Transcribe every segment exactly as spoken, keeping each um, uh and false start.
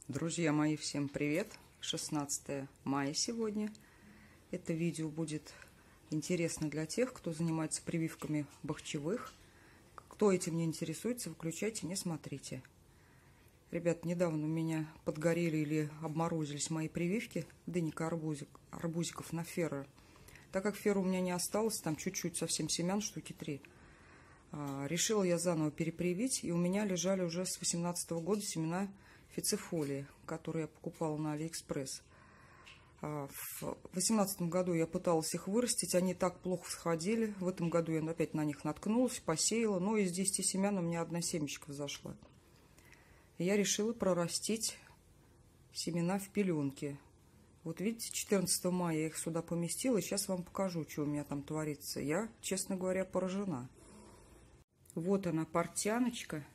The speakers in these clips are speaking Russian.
Друзья мои, всем привет! шестнадцатое мая сегодня. Это видео будет интересно для тех, кто занимается прививками бахчевых. Кто этим не интересуется, выключайте, не смотрите. Ребят, недавно у меня подгорели или обморозились мои прививки дыника арбузик, арбузиков на ферро. Так как ферро у меня не осталось, там чуть-чуть совсем семян, штуки три. Решила я заново перепривить, и у меня лежали уже с восемнадцатого года семена фицифолии, которые я покупала на Алиэкспресс. В восемнадцатом году я пыталась их вырастить, они так плохо всходили. В этом году я опять на них наткнулась, посеяла, но из десяти семян у меня одна семечка взошла. И я решила прорастить семена в пеленке. Вот видите, четырнадцатого мая я их сюда поместила, и сейчас вам покажу, что у меня там творится. Я, честно говоря, поражена. Вот она, портяночка.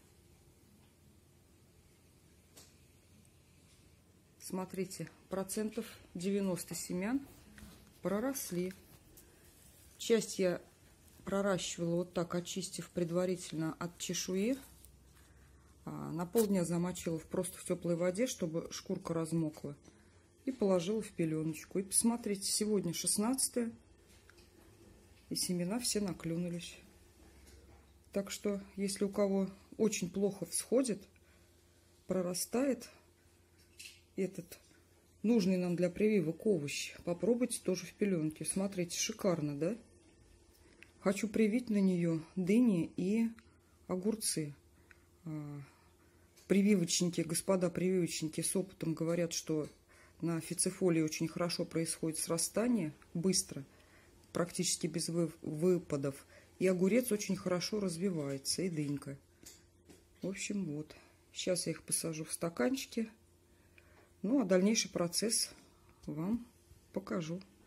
Смотрите, процентов девяносто семян проросли. Часть я проращивала вот так, очистив предварительно от чешуи. На полдня замочила просто в теплой воде, чтобы шкурка размокла. И положила в пеленочку. И посмотрите, сегодня шестнадцатое. И семена все наклюнулись. Так что, если у кого очень плохо всходит, прорастает этот нужный нам для прививок овощ, попробуйте тоже в пеленке. Смотрите, шикарно, да? Хочу привить на нее дыни и огурцы. Прививочники, господа прививочники с опытом говорят, что на фицифолии очень хорошо происходит срастание, быстро, практически без выпадов. И огурец очень хорошо развивается, и дынька. В общем, вот. Сейчас я их посажу в стаканчики. Ну, а дальнейший процесс вам покажу.